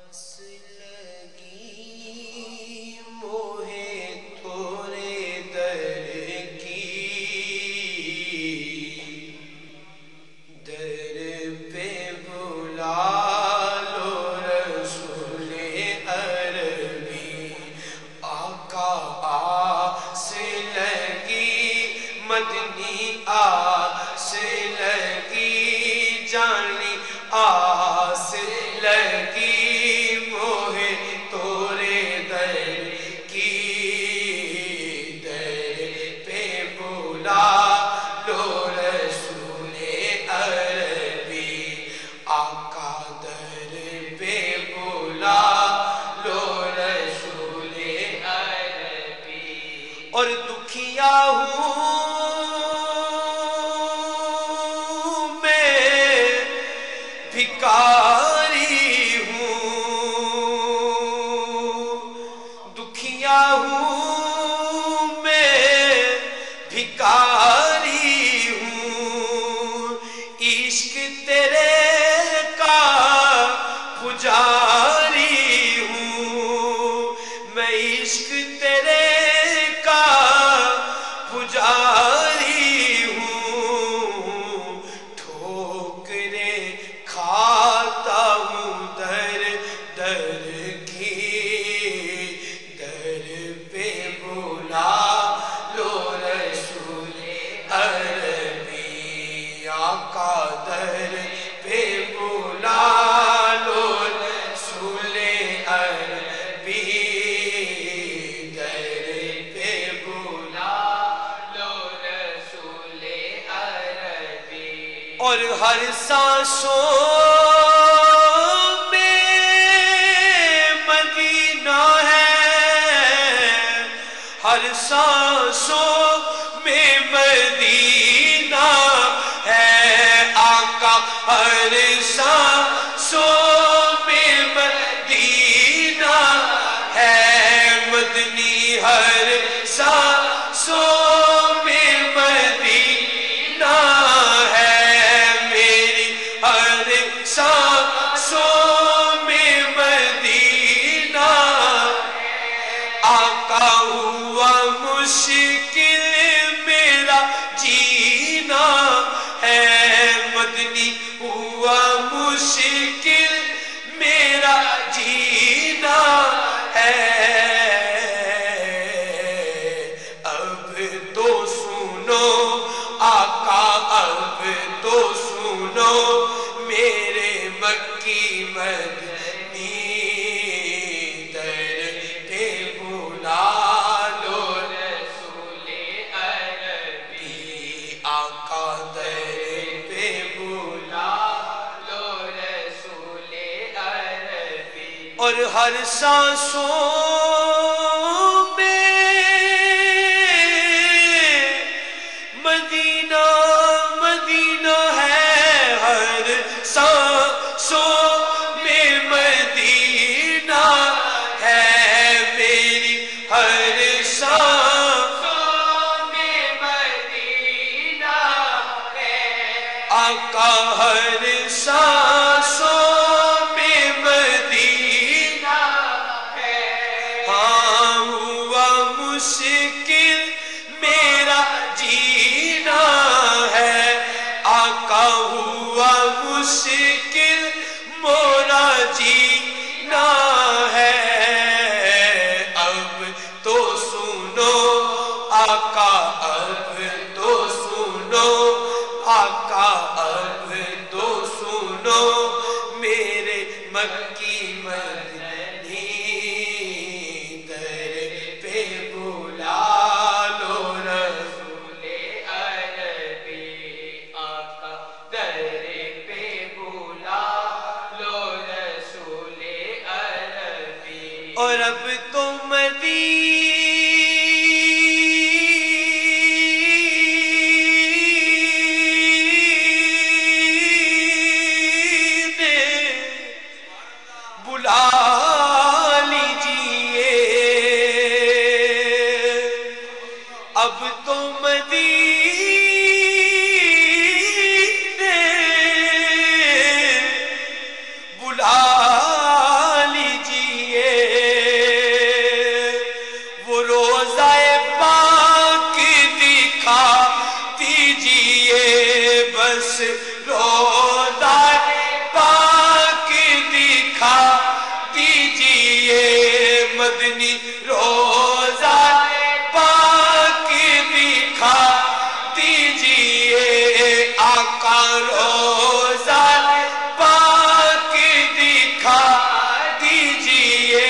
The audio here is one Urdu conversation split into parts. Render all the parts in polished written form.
لگی موہے تھوڑے در کی، در پہ بلا لو رسول عربی، آقا آس لگی مدنی آس لگی، جانی آس لگی موہے تورے در کی، در پہ بلا لو رسول عربی، آقا در پہ بلا لو رسول عربی۔ اور دکھیا ہوں بھکاری ہوں، دکھیا ہوں میں بھکاری ہوں، عشق تیرے کا پجاری ہوں، میں عشق تیرے کا پجاری ہوں، ٹھوکریں کھاتا ہوں در در کی، در پہ بلا لو رسول عربی، آقا در پہ بلا لو رسول عربی، در پہ بلا لو رسول عربی۔ اور ہر سانسوں میں مدینہ ہے، ہر سانسوں میں مدینہ ہے، آقا ہر سانسوں میں مدینہ ہے، مدنی ہر سانسوں میں مدینہ ہے، میری ہر سانسوں میں مدینہ، آقا ہوا مشکل میرا جینا ہے، مدنی ہوا مشکل میرا جینا ہے، اب تو سنو آقا اب تو سنو میرے مکی مدنی، در پہ بلا لو رسول عربی، آقا در پہ بلا لو رسول عربی۔ اور ہر سانسوں میں مدینہ مدینہ ہے، ہر سانسوں میں مدینہ ہے، میری ہر سانسوں میں مدینہ ہے، آقا ہر سانسوں میں مدینہ ہے، ہاں ہوا مشکل میرا جینا ہے، آقا ہوا مشکل مورا جینا ہے، اب تو سنو آقا اب تو سنو آقا اب تو سنو میرے مکی مدنی، در پہ بلا لو رسول عربی، آقا در پہ بلا لو رسول عربی۔ اور اب تو بلا لیجیے، اب تو مدینے بلا دکھا دیجئے مدنی روزہ پاک دکھا دیجئے آقا روزہ پاک دکھا دیجئے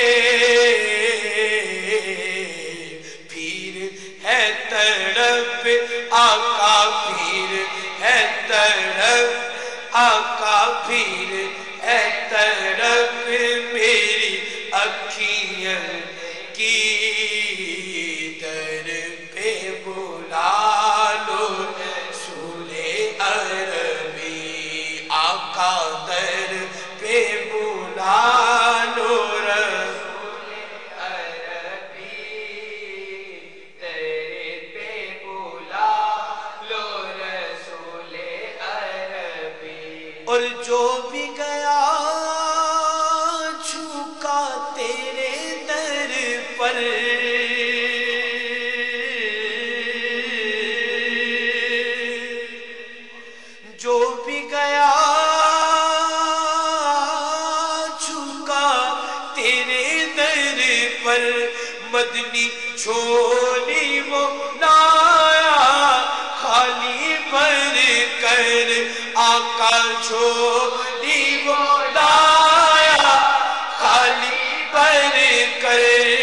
پیر ہے طرف آقا پیر ہے طرف آقا پیر ہے طرف میری اکھیاں کی در پہ بلا لو رسول عربی آقا در پہ بلا لو رسول عربی در پہ بلا لو رسول عربی اور جو بھی گیا جھکا تیرے در پر جو بھی گیا جھکا تیرے در پر مدنی چھوڑی وہ لایا خالی بھر کر آقا چھوڑی وہ لایا خالی بھر کر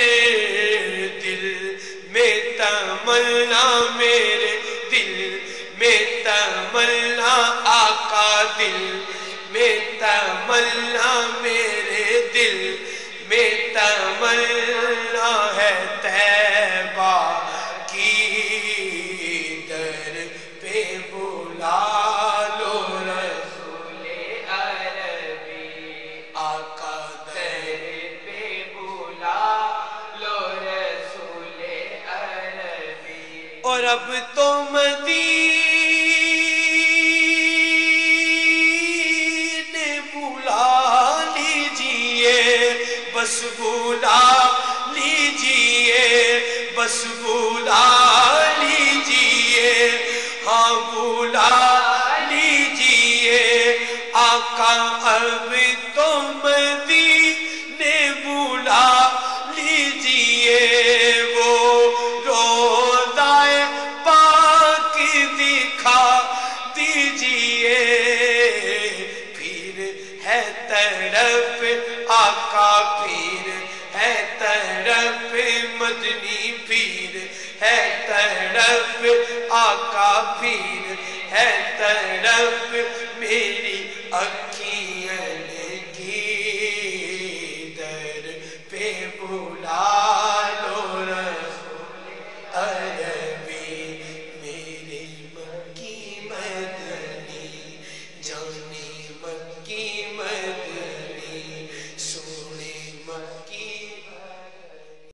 دل میں تمنا میرے دل میں تمنا آقا دل میں تمنا میرے دل میں تمنا ہے طیبہ کی در پہ بلا لو رسول عربی آقا در پہ بلا لو رسول عربی اور اب تو مدینے بلا لیجئے بس بلا لیجئے بس بلا لیجئے ہاں بلا لیجئے آقا اب تو مدینے بلا لیجئے وہ روضہ پاک دکھا دیجئے پھر ہے طرف آقا پھر ہے طرف مدنی پھر ہے طرف آقا پھر ہے طرف میری اکھیاں کی در پہ بلا